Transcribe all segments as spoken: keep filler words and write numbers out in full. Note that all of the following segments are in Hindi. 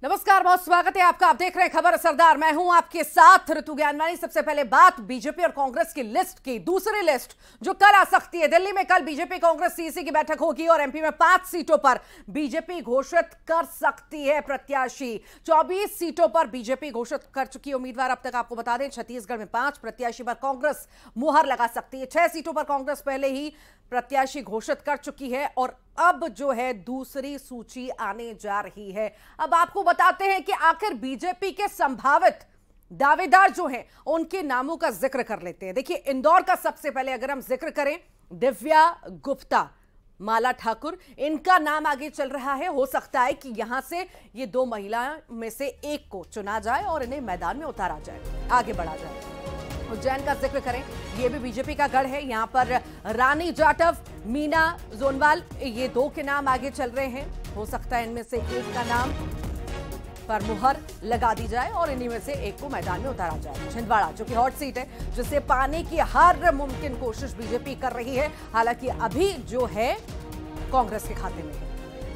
नमस्कार, बहुत स्वागत है आपका। आप देख रहे हैं खबर असरदार। मैं हूं आपके साथ ऋतु ज्ञानवानी। सबसे पहले बात बीजेपी और कांग्रेस की लिस्ट की। दूसरी लिस्ट जो कल आ सकती है। दिल्ली में कल बीजेपी कांग्रेस सीसी की बैठक होगी और एमपी में पांच सीटों पर बीजेपी घोषित कर सकती है प्रत्याशी। चौबीस सीटों पर बीजेपी घोषित कर चुकी है उम्मीदवार। अब तक आपको बता दें, छत्तीसगढ़ में पांच प्रत्याशी पर कांग्रेस मुहर लगा सकती है। छह सीटों पर कांग्रेस पहले ही प्रत्याशी घोषित कर चुकी है और अब जो है दूसरी सूची आने जा रही है। अब आपको बताते हैं कि आखिर बीजेपी के संभावित दावेदार जो हैं उनके नामों का जिक्र कर लेते हैं। देखिए, इंदौर का सबसे पहले अगर हम जिक्र करें, दिव्या गुप्ता, माला ठाकुर, इनका नाम आगे चल रहा है। हो सकता है कि यहां से ये दो महिलाओं में से एक को चुना जाए और इन्हें मैदान में उतारा जाए, आगे बढ़ा जाए। उज्जैन का जिक्र करें, यह भी बीजेपी का गढ़ है। यहां पर रानी जाटव, मीना जोनवाल, ये दो के नाम आगे चल रहे हैं। हो सकता है इनमें से एक का नाम पर मुहर लगा दी जाए और इन्हीं में से एक को मैदान में उतारा जाए। छिंदवाड़ा जो कि हॉट सीट है, जिसे पाने की हर मुमकिन कोशिश बीजेपी कर रही है, हालांकि अभी जो है कांग्रेस के खाते में है।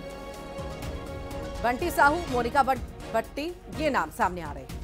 बंटी साहू, मोनिका भट्टी, ये नाम सामने आ रहे हैं।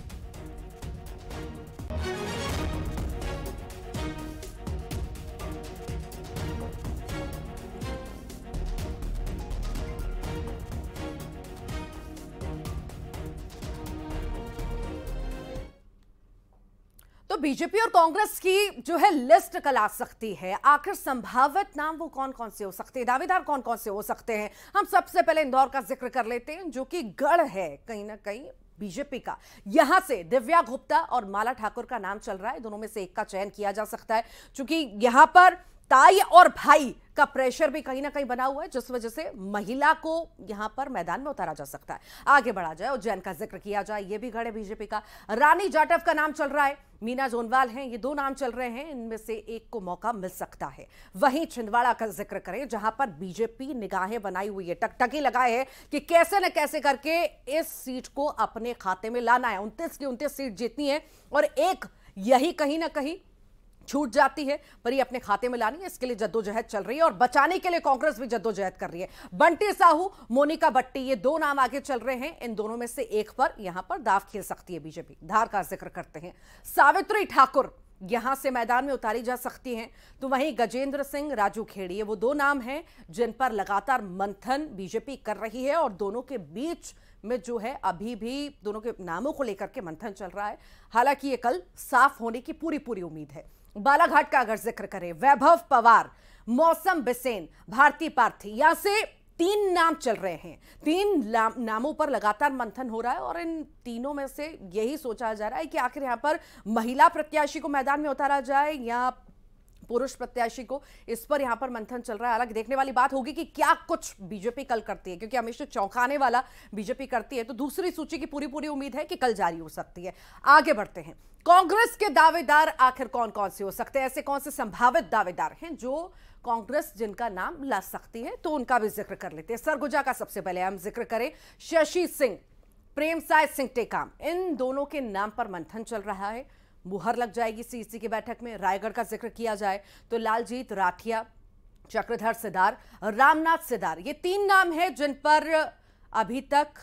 तो बीजेपी और कांग्रेस की जो है लिस्ट कल आ सकती है। आखिर संभावित नाम वो कौन कौन से हो सकते हैं, दावेदार कौन कौन से हो सकते हैं। हम सबसे पहले इंदौर का जिक्र कर लेते हैं, जो कि गढ़ है कहीं ना कहीं बीजेपी का। यहां से दिव्या गुप्ता और माला ठाकुर का नाम चल रहा है। दोनों में से एक का चयन किया जा सकता है, क्योंकि यहां पर ताई और भाई का प्रेशर भी कहीं ना कहीं बना हुआ है, जिस वजह से महिला को यहां पर मैदान में उतारा जा सकता है। आगे बढ़ा जाए, उज्जैन का जिक्र किया जाए, यह भी गढ़ है बीजेपी का। रानी जाटव का नाम चल रहा है, मीना जोनवाल हैं, ये दो नाम चल रहे हैं। इनमें से एक को मौका मिल सकता है। वहीं छिंदवाड़ा का जिक्र करें, जहां पर बीजेपी निगाहें बनाई हुई है, टकटकी लगाए है कि कैसे न कैसे करके इस सीट को अपने खाते में लाना है। उनतीस की उनतीस सीट जीतनी है और एक यही कहीं ना कहीं छूट जाती है, पर ये अपने खाते में लानी है। इसके लिए जद्दोजहद चल रही है और बचाने के लिए कांग्रेस भी जद्दोजहद कर रही है। बंटी साहू, मोनिका भट्टी, ये दो नाम आगे चल रहे हैं। इन दोनों में से एक पर यहां पर दाव खेल सकती है बीजेपी। धार का जिक्र करते हैं, सावित्री ठाकुर यहां से मैदान में उतारी जा सकती हैं। तो वहीं गजेंद्र सिंह, राजू खेड़ी, ये वो दो नाम हैं जिन पर लगातार मंथन बीजेपी कर रही है और दोनों के बीच में जो है अभी भी दोनों के नामों को लेकर के मंथन चल रहा है। हालांकि ये कल साफ होने की पूरी पूरी उम्मीद है। बालाघाट का अगर जिक्र करें, वैभव पवार, मौसम बिसेन, भारती पार्थी, यहां से तीन नाम चल रहे हैं। तीन नामों पर लगातार मंथन हो रहा है और इन तीनों में से यही सोचा जा रहा है कि आखिर यहां पर महिला प्रत्याशी को मैदान में उतारा जाए या पुरुष प्रत्याशी को। इस पर यहां पर मंथन चल रहा है। हालांकि देखने वाली बात होगी कि क्या कुछ बीजेपी कल करती है, क्योंकि हमेशा चौंकाने वाला बीजेपी करती है। तो दूसरी सूची की पूरी पूरी उम्मीद है कि कल जारी हो सकती है। आगे बढ़ते हैं, कांग्रेस के दावेदार आखिर कौन कौन से हो सकते हैं, ऐसे कौन से संभावित दावेदार हैं जो कांग्रेस जिनका नाम ला सकती है, तो उनका भी जिक्र कर लेते हैं। सरगुजा का सबसे पहले हम जिक्र करें, शशि सिंह, प्रेमसाय सिंह टेकाम, इन दोनों के नाम पर मंथन चल रहा है। मुहर लग जाएगी सीसी की बैठक में। रायगढ़ का जिक्र किया जाए तो लालजीत राठिया, चक्रधर सिदार, रामनाथ सिदार, ये तीन नाम हैं जिन पर अभी तक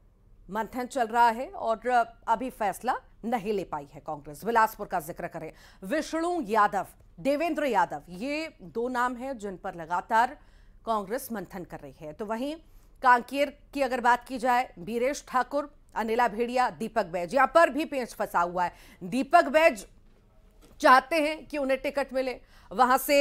मंथन चल रहा है और अभी फैसला नहीं ले पाई है कांग्रेस। बिलासपुर का जिक्र करें, विष्णु यादव, देवेंद्र यादव, ये दो नाम हैं जिन पर लगातार कांग्रेस मंथन कर रही है। तो वहीं कांकेर की अगर बात की जाए, बीरेश ठाकुर, अनिला भेड़िया, दीपक बैज, यहां पर भी पेंच फंसा हुआ है। दीपक बैज चाहते हैं कि उन्हें टिकट मिले, वहां से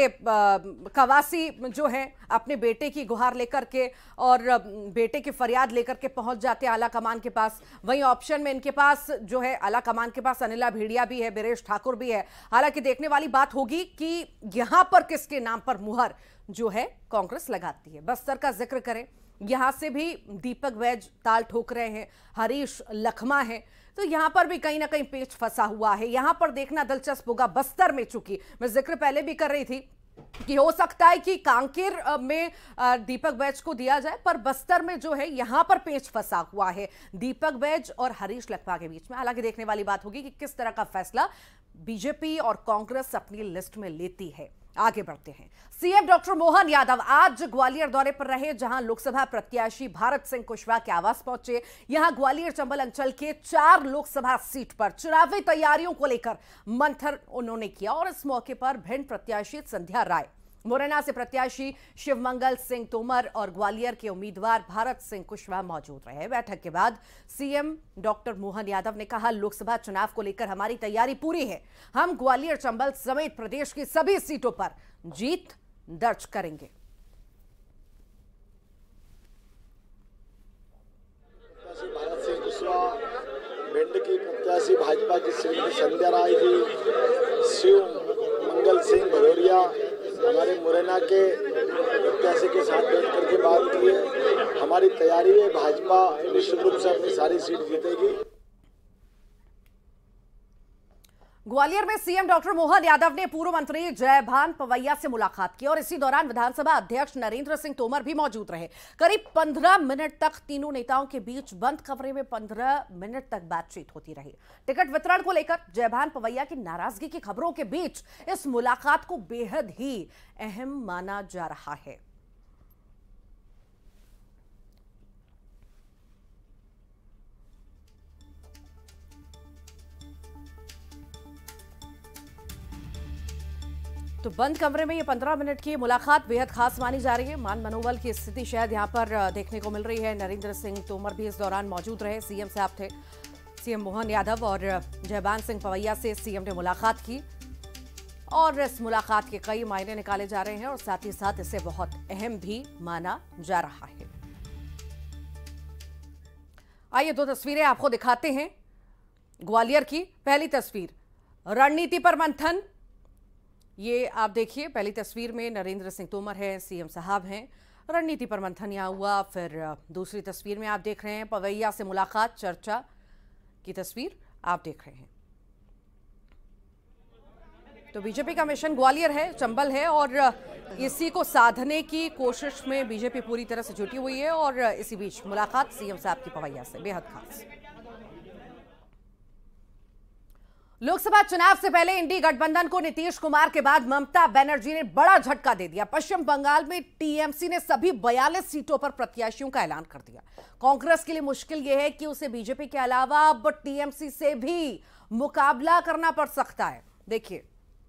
कवासी जो है अपने बेटे की गुहार लेकर के और बेटे की फरियाद लेकर के पहुंच जाते हैं आला कमान के पास। वहीं ऑप्शन में इनके पास जो है आला कमान के पास अनिला भेड़िया भी है, बीरेश ठाकुर भी है। हालांकि देखने वाली बात होगी कि यहां पर किसके नाम पर मुहर जो है कांग्रेस लगाती है। बस्तर का जिक्र करें, यहां से भी दीपक बैज ताल ठोक रहे हैं, हरीश लखमा है। तो यहां पर भी कहीं ना कहीं पेच फंसा हुआ है। यहां पर देखना दिलचस्प होगा बस्तर में, चूंकि मैं जिक्र पहले भी कर रही थी कि हो सकता है कि कांकेर में दीपक बैज को दिया जाए, पर बस्तर में जो है यहां पर पेच फंसा हुआ है दीपक बैज और हरीश लखमा के बीच में। हालांकि देखने वाली बात होगी कि किस तरह का फैसला बीजेपी और कांग्रेस अपनी लिस्ट में लेती है। आगे बढ़ते हैं। सीएम डॉक्टर मोहन यादव आज ग्वालियर दौरे पर रहे, जहां लोकसभा प्रत्याशी भारत सिंह कुशवाहा के आवास पहुंचे। यहां ग्वालियर चंबल अंचल के चार लोकसभा सीट पर चुनावी तैयारियों को लेकर मंथन उन्होंने किया और इस मौके पर भिंड प्रत्याशी संध्या राय, मुरैना से प्रत्याशी शिवमंगल सिंह तोमर और ग्वालियर के उम्मीदवार भारत सिंह कुशवाहा मौजूद रहे। बैठक के बाद सीएम डॉक्टर मोहन यादव ने कहा, लोकसभा चुनाव को लेकर हमारी तैयारी पूरी है। हम ग्वालियर चंबल समेत प्रदेश की सभी सीटों पर जीत दर्ज करेंगे। भारत सिंह कुशवाहा, भिंड की प्रत्याशी भाजपा की श्रीमती संध्या राय जी, शिव मंगल सिंह भदौरिया हमारे मुरैना के प्रत्याशी के साथ बैठ करके बात की है। हमारी तैयारी है, भाजपा निश्चित रूप से अपनी सारी सीट जीतेगी। ग्वालियर में सीएम डॉक्टर मोहन यादव ने पूर्व मंत्री जयभान पवैया से मुलाकात की और इसी दौरान विधानसभा अध्यक्ष नरेंद्र सिंह तोमर भी मौजूद रहे। करीब पंद्रह मिनट तक तीनों नेताओं के बीच बंद कमरे में पंद्रह मिनट तक बातचीत होती रही। टिकट वितरण को लेकर जयभान पवैया की नाराजगी की खबरों के बीच इस मुलाकात को बेहद ही अहम माना जा रहा है। तो बंद कमरे में ये पंद्रह मिनट की मुलाकात बेहद खास मानी जा रही है। मान मनोबल की स्थिति शायद यहां पर देखने को मिल रही है। नरेंद्र सिंह तोमर भी इस दौरान मौजूद रहे। सीएम साहब थे, सीएम मोहन यादव और जयभान सिंह पवैया से सीएम ने मुलाकात की और इस मुलाकात के कई मायने निकाले जा रहे हैं और साथ ही साथ इसे बहुत अहम भी माना जा रहा है। आइए दो तस्वीरें आपको दिखाते हैं ग्वालियर की। पहली तस्वीर रणनीति पर मंथन, ये आप देखिए। पहली तस्वीर में नरेंद्र सिंह तोमर है, सीएम साहब हैं, रणनीति पर मंथन यहाँ हुआ। फिर दूसरी तस्वीर में आप देख रहे हैं पवैया से मुलाकात, चर्चा की तस्वीर आप देख रहे हैं। तो बीजेपी का मिशन ग्वालियर है, चंबल है और इसी को साधने की कोशिश में बीजेपी पूरी तरह से जुटी हुई है और इसी बीच मुलाकात सीएम साहब की पवैया से बेहद खास। लोकसभा चुनाव से पहले इंडी गठबंधन को नीतीश कुमार के बाद ममता बनर्जी ने बड़ा झटका दे दिया। पश्चिम बंगाल में टीएमसी ने सभी बयालीस सीटों पर प्रत्याशियों का ऐलान कर दिया। कांग्रेस के लिए मुश्किल यह है कि उसे बीजेपी के अलावा अब टीएमसी से भी मुकाबला करना पड़ सकता है। देखिए,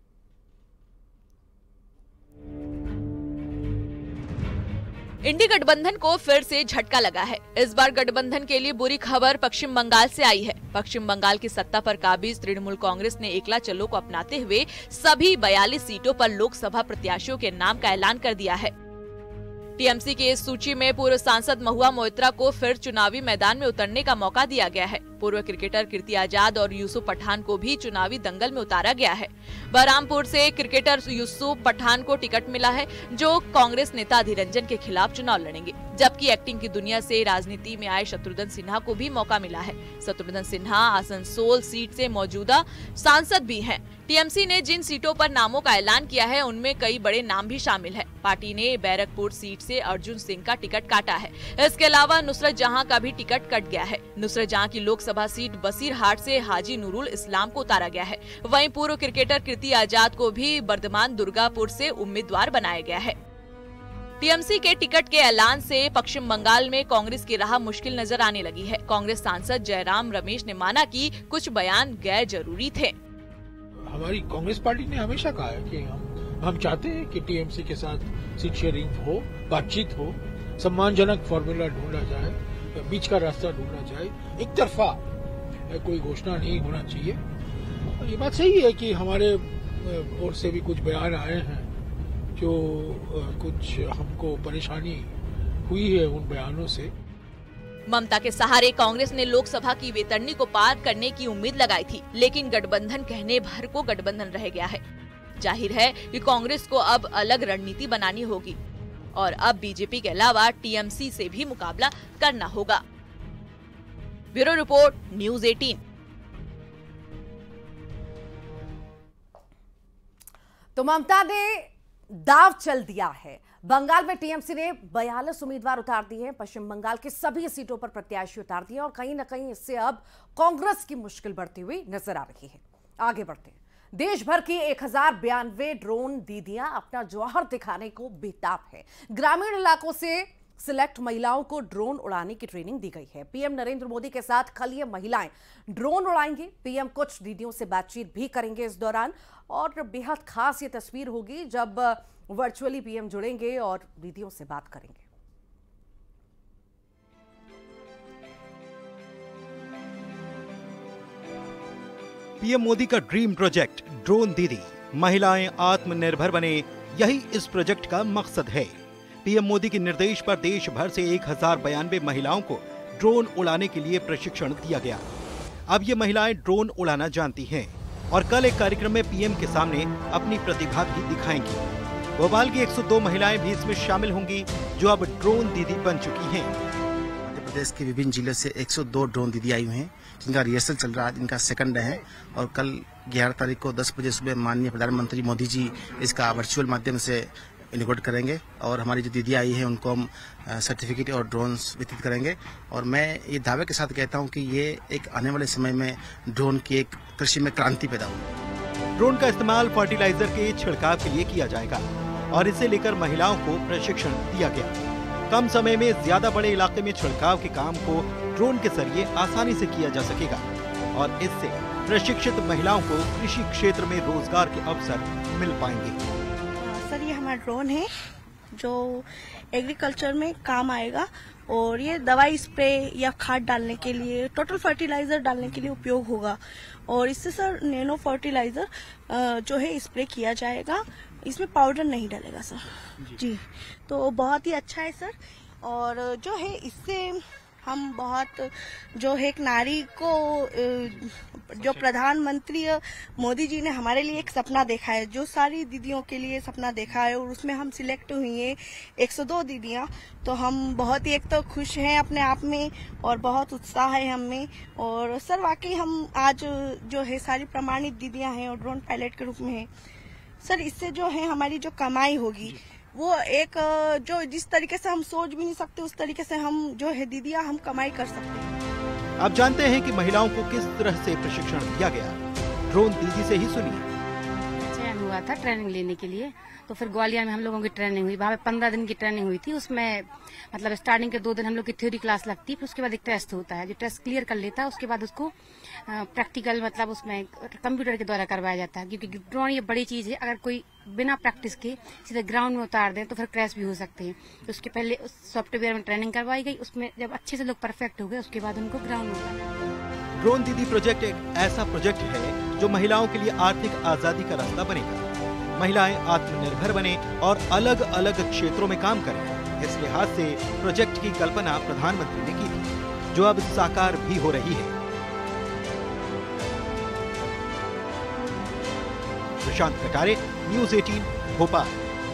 इंडी गठबंधन को फिर से झटका लगा है। इस बार गठबंधन के लिए बुरी खबर पश्चिम बंगाल से आई है। पश्चिम बंगाल की सत्ता पर काबिज तृणमूल कांग्रेस ने एकला चलो को अपनाते हुए सभी बयालीस सीटों पर लोकसभा प्रत्याशियों के नाम का ऐलान कर दिया है। टीएमसी की इस सूची में पूर्व सांसद महुआ मोइत्रा को फिर चुनावी मैदान में उतरने का मौका दिया गया है। पूर्व क्रिकेटर कीर्ति आजाद और यूसुफ पठान को भी चुनावी दंगल में उतारा गया है। बहरामपुर से क्रिकेटर यूसुफ पठान को टिकट मिला है, जो कांग्रेस नेता अधीर रंजन के खिलाफ चुनाव लड़ेंगे, जबकि एक्टिंग की दुनिया से राजनीति में आए शत्रुघ्न सिन्हा को भी मौका मिला है। शत्रुघ्न सिन्हा आसनसोल सीट से मौजूदा सांसद भी हैं। टीएमसी ने जिन सीटों पर नामों का ऐलान किया है उनमें कई बड़े नाम भी शामिल है। पार्टी ने बैरकपुर सीट से अर्जुन सिंह का टिकट काटा है। इसके अलावा नुसरत जहां का भी टिकट कट गया है। नुसरत जहां की लोकसभा सीट बसीरहाट से हाजी नूरुल इस्लाम को उतारा गया है। वहीं पूर्व क्रिकेटर कीर्ति आजाद को भी बर्धमान दुर्गापुर से उम्मीदवार बनाया गया है। टीएमसी के टिकट के ऐलान से पश्चिम बंगाल में कांग्रेस की राह मुश्किल नजर आने लगी है। कांग्रेस सांसद जयराम रमेश ने माना कि कुछ बयान गैर जरूरी थे। हमारी कांग्रेस पार्टी ने हमेशा कहा है कि हम हम चाहते हैं कि टीएमसी के साथ सीट शेयरिंग हो, बातचीत हो, सम्मानजनक फॉर्मूला ढूंढा जाए, बीच का रास्ता ढूंढा जाए। एक तरफा कोई घोषणा नहीं होना चाहिए। ये बात सही है कि हमारे ओर से भी कुछ बयान आए हैं जो कुछ हमको परेशानी हुई है उन बयानों से। ममता के सहारे कांग्रेस ने लोकसभा की वेतरनी को पार करने की उम्मीद लगाई थी, लेकिन गठबंधन कहने भर को गठबंधन रह गया है। जाहिर है कि कांग्रेस को अब अलग रणनीति बनानी होगी और अब बीजेपी के अलावा टीएमसी से भी मुकाबला करना होगा। ब्यूरो रिपोर्ट, न्यूज़ अठारह। तो ममता ने दाव चल दिया है। बंगाल में टीएमसी ने बयालीस उम्मीदवार उतार दिए हैं। पश्चिम बंगाल की सभी सीटों पर प्रत्याशी उतार दिए और कहीं ना कहीं इससे अब कांग्रेस की मुश्किल बढ़ती हुई नजर आ रही है। आगे बढ़ते हैं। देश भर की एक हजार बयानवे ड्रोन दीदियां अपना जौहर दिखाने को बेताब है। ग्रामीण इलाकों से सिलेक्ट महिलाओं को ड्रोन उड़ाने की ट्रेनिंग दी गई है। पीएम नरेंद्र मोदी के साथ कल ये महिलाएं ड्रोन उड़ाएंगी। पीएम कुछ दीदियों से बातचीत भी करेंगे इस दौरान, और बेहद खास ये तस्वीर होगी जब वर्चुअली पीएम जुड़ेंगे और दीदियों से बात करेंगे। पीएम मोदी का ड्रीम प्रोजेक्ट ड्रोन दीदी, महिलाएं आत्मनिर्भर बने, यही इस प्रोजेक्ट का मकसद है। पीएम मोदी के निर्देश पर देश भर से एक हजार बयानवे महिलाओं को ड्रोन उड़ाने के लिए प्रशिक्षण दिया गया। अब ये महिलाएं ड्रोन उड़ाना जानती हैं और कल एक कार्यक्रम में पीएम के सामने अपनी प्रतिभा भी दिखाएंगी। भोपाल की एक सौ दो महिलाएं भी इसमें शामिल होंगी जो अब ड्रोन दीदी बन चुकी हैं। मध्य प्रदेश के विभिन्न जिलों से एक सौ दो ड्रोन दीदी आई हुई हैं, जिनका रिहर्सल चल रहा है, जिनका सेकंड है। और कल ग्यारह तारीख को दस बजे सुबह माननीय प्रधानमंत्री मोदी जी इसका वर्चुअल माध्यम से इनॉग्रेट करेंगे और हमारी जो दीदी आई है उनको हम सर्टिफिकेट और ड्रोन्स वितरित करेंगे। और मैं ये दावे के साथ कहता हूँ कि ये एक आने वाले समय में ड्रोन की एक कृषि में क्रांति पैदा होगी। ड्रोन का इस्तेमाल फर्टिलाइजर के छिड़काव के लिए किया जाएगा और इसे लेकर महिलाओं को प्रशिक्षण दिया गया। कम समय में ज्यादा बड़े इलाके में छिड़काव के काम को ड्रोन के जरिए आसानी से किया जा सकेगा और इससे प्रशिक्षित महिलाओं को कृषि क्षेत्र में रोजगार के अवसर मिल पाएंगे। सर, ये हमारा ड्रोन है जो एग्रीकल्चर में काम आएगा और ये दवाई स्प्रे या खाद डालने के लिए, टोटल फर्टिलाइजर डालने के लिए उपयोग होगा। और इससे सर नैनो फर्टिलाइजर जो है स्प्रे किया जाएगा, इसमें पाउडर नहीं डालेगा सर जी, जी। तो बहुत ही अच्छा है सर। और जो है इससे हम बहुत जो है एक नारी को, जो प्रधानमंत्री मोदी जी ने हमारे लिए एक सपना देखा है, जो सारी दीदियों के लिए सपना देखा है और उसमें हम सिलेक्ट हुई हैं एक सौ दो दीदियां। तो हम बहुत ही एक तो खुश हैं अपने आप में और बहुत उत्साह है हमें। और सर वाकई हम आज जो है सारी प्रमाणित दीदियां हैं और ड्रोन पायलट के रूप में हैं सर। इससे जो है हमारी जो कमाई होगी वो एक जो जिस तरीके से हम सोच भी नहीं सकते उस तरीके से हम जो है दीदियां हम कमाई कर सकते हैं। आप जानते हैं कि महिलाओं को किस तरह से प्रशिक्षण दिया गया, ड्रोन दीदी से ही सुनिए। चयन हुआ था ट्रेनिंग लेने के लिए, तो फिर ग्वालियर में हम लोगों की ट्रेनिंग हुई। वहाँ पे पंद्रह दिन की ट्रेनिंग हुई थी। उसमें मतलब स्टार्टिंग के दो दिन हम लोग की थ्योरी क्लास लगती है, फिर उसके बाद एक टेस्ट होता है। जो टेस्ट क्लियर कर लेता है उसके बाद उसको प्रैक्टिकल मतलब उसमें कंप्यूटर के द्वारा करवाया जाता है, क्योंकि ड्रोन ये बड़ी चीज है। अगर कोई बिना प्रैक्टिस के सीधे ग्राउंड में उतार दें तो फिर क्रैश भी हो सकते हैं। तो उसके पहले सॉफ्टवेयर में ट्रेनिंग करवाई गई, उसमें जब अच्छे से लोग परफेक्ट हो गए उसके बाद उनको ग्राउंड में उतारा। ड्रोन दीदी प्रोजेक्ट एक ऐसा प्रोजेक्ट है जो महिलाओं के लिए आर्थिक आजादी का रास्ता बनेगा। महिलाएं आत्मनिर्भर बने और अलग अलग क्षेत्रों में काम करें। इस लिहाज से प्रोजेक्ट की कल्पना प्रधानमंत्री ने की थी, जो अब साकार भी हो रही है। प्रशांत कटारे, न्यूज़ अठारह, भोपाल।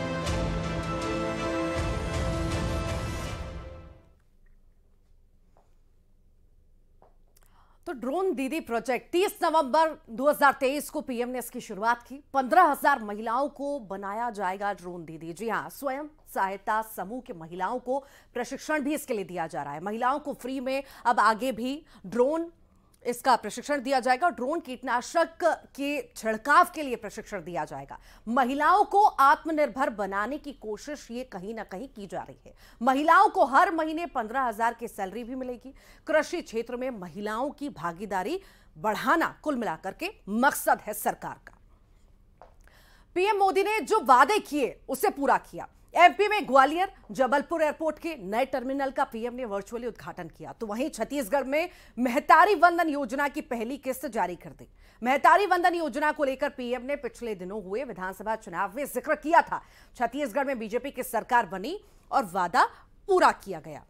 तो ड्रोन दीदी प्रोजेक्ट तीस नवंबर दो हज़ार तेईस को पीएम ने इसकी शुरुआत की। पंद्रह हजार महिलाओं को बनाया जाएगा ड्रोन दीदी। जी हां, स्वयं सहायता समूह के महिलाओं को प्रशिक्षण भी इसके लिए दिया जा रहा है। महिलाओं को फ्री में अब आगे भी ड्रोन इसका प्रशिक्षण दिया जाएगा। ड्रोन कीटनाशक के छिड़काव के लिए प्रशिक्षण दिया जाएगा। महिलाओं को आत्मनिर्भर बनाने की कोशिश ये कहीं ना कहीं की जा रही है। महिलाओं को हर महीने पंद्रह हजार की सैलरी भी मिलेगी। कृषि क्षेत्र में महिलाओं की भागीदारी बढ़ाना कुल मिलाकर के मकसद है सरकार का। पीएम मोदी ने जो वादे किए उसे पूरा किया। एमपी में ग्वालियर जबलपुर एयरपोर्ट के नए टर्मिनल का पीएम ने वर्चुअली उद्घाटन किया। तो वहीं छत्तीसगढ़ में महतारी वंदन योजना की पहली किस्त जारी कर दी। महतारी वंदन योजना को लेकर पीएम ने पिछले दिनों हुए विधानसभा चुनाव में जिक्र किया था। छत्तीसगढ़ में बीजेपी की सरकार बनी और वादा पूरा किया गया।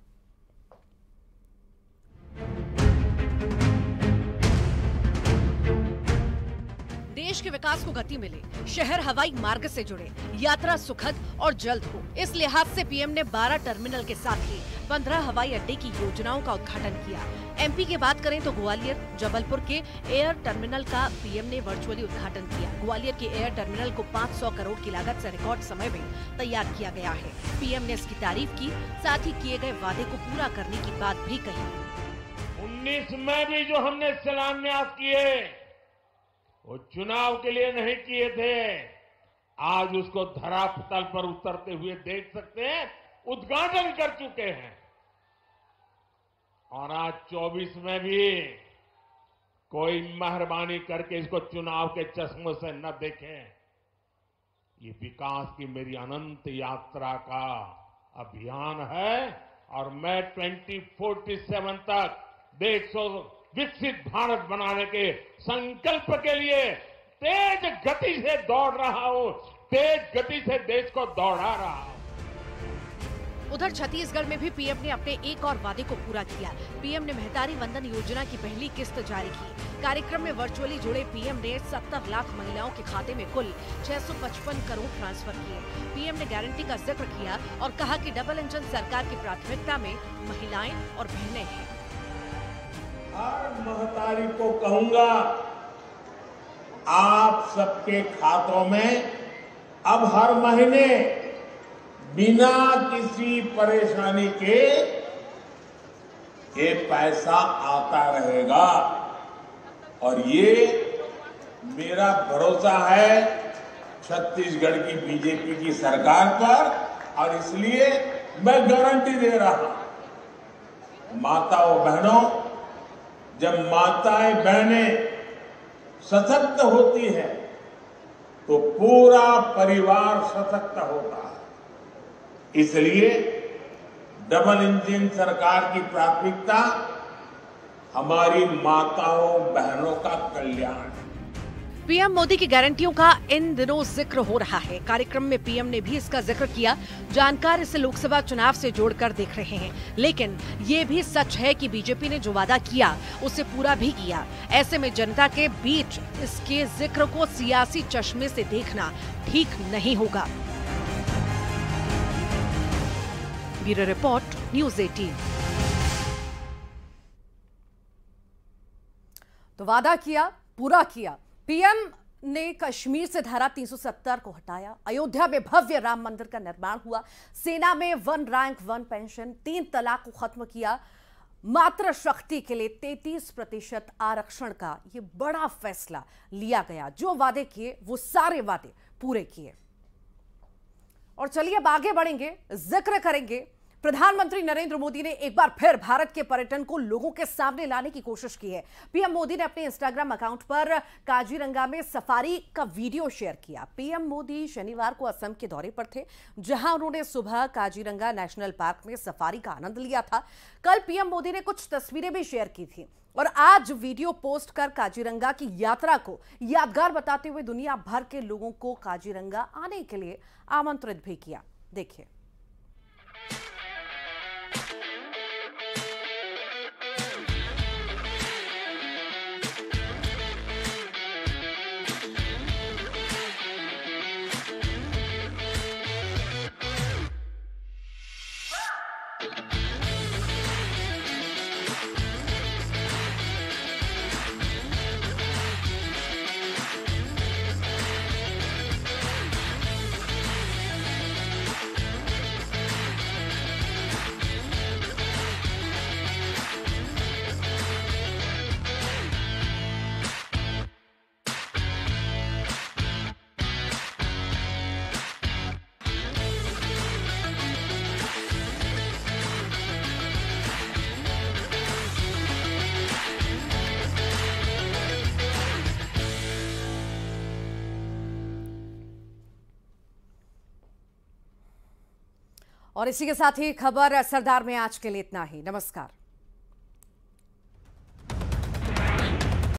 देश के विकास को गति मिले, शहर हवाई मार्ग से जुड़े, यात्रा सुखद और जल्द हो, इस लिहाज से पीएम ने बारह टर्मिनल के साथ ही पंद्रह हवाई अड्डे की योजनाओं का उद्घाटन किया। एमपी की बात करें तो ग्वालियर जबलपुर के एयर टर्मिनल का पीएम ने वर्चुअली उद्घाटन किया। ग्वालियर के एयर टर्मिनल को पाँच सौ करोड़ की लागत से रिकॉर्ड समय में तैयार किया गया है। पीएम ने इसकी तारीफ की, साथ ही किए गए वादे को पूरा करने की बात भी कही। उन्नीस में भी जो हमने शिलान्यास किए वो चुनाव के लिए नहीं किए थे, आज उसको धरातल पर उतरते हुए देख सकते हैं, उद्घाटन कर चुके हैं। और आज चौबीस में भी कोई मेहरबानी करके इसको चुनाव के चश्मों से न देखें। ये विकास की मेरी अनंत यात्रा का अभियान है और मैं ट्वेंटी फोर्टी सेवन तक देश को विकसित भारत बनाने के संकल्प के लिए तेज गति से दौड़ रहा हूं, तेज गति से देश को दौड़ा रहा हूं। उधर छत्तीसगढ़ में भी पीएम ने अपने एक और वादे को पूरा किया। पीएम ने मेहतारी वंदन योजना की पहली किस्त जारी की। कार्यक्रम में वर्चुअली जुड़े पीएम ने सत्तर लाख महिलाओं के खाते में कुल छह सौ पचपन करोड़ ट्रांसफर किए। पीएम ने गारंटी का जिक्र किया और कहा कि डबल इंजन सरकार की प्राथमिकता में महिलाएं और बहनें हैं। हर महतारी को कहूंगा, आप सबके खातों में अब हर महीने बिना किसी परेशानी के ये पैसा आता रहेगा। और ये मेरा भरोसा है छत्तीसगढ़ की बीजेपी की सरकार पर, और इसलिए मैं गारंटी दे रहा हूं, माताओं बहनों, जब माताएं बहनें सशक्त होती है तो पूरा परिवार सशक्त होता है। इसलिए डबल इंजन सरकार की प्राथमिकता हमारी माताओं बहनों का कल्याण है। पीएम मोदी की गारंटियों का इन दिनों जिक्र हो रहा है। कार्यक्रम में पीएम ने भी इसका जिक्र किया। जानकार इसे लोकसभा चुनाव से जोड़कर देख रहे हैं, लेकिन ये भी सच है कि बीजेपी ने जो वादा किया उसे पूरा भी किया। ऐसे में जनता के बीच इसके जिक्र को सियासी चश्मे से देखना ठीक नहीं होगा। ब्यूरो रिपोर्ट, न्यूज़ अठारह। तो वादा किया, पूरा किया। पीएम ने कश्मीर से धारा तीन सौ सत्तर को हटाया। अयोध्या में भव्य राम मंदिर का निर्माण हुआ। सेना में वन रैंक वन पेंशन, तीन तलाक को खत्म किया। मातृ शक्ति के लिए तैंतीस प्रतिशत आरक्षण का ये बड़ा फैसला लिया गया। जो वादे किए वो सारे वादे पूरे किए। और चलिए अब आगे बढ़ेंगे, जिक्र करेंगे। प्रधानमंत्री नरेंद्र मोदी ने एक बार फिर भारत के पर्यटन को लोगों के सामने लाने की कोशिश की है। पीएम मोदी ने अपने इंस्टाग्राम अकाउंट पर काजीरंगा में सफारी का वीडियो शेयर किया। पीएम मोदी शनिवार को असम के दौरे पर थे, जहां उन्होंने सुबह काजीरंगा नेशनल पार्क में सफारी का आनंद लिया था। कल पीएम मोदी ने कुछ तस्वीरें भी शेयर की थी और आज वीडियो पोस्ट कर काजीरंगा की यात्रा को यादगार बताते हुए दुनिया भर के लोगों को काजीरंगा आने के लिए आमंत्रित भी किया। देखिए। और इसी के साथ ही खबर सरदार में आज के लिए इतना ही। नमस्कार।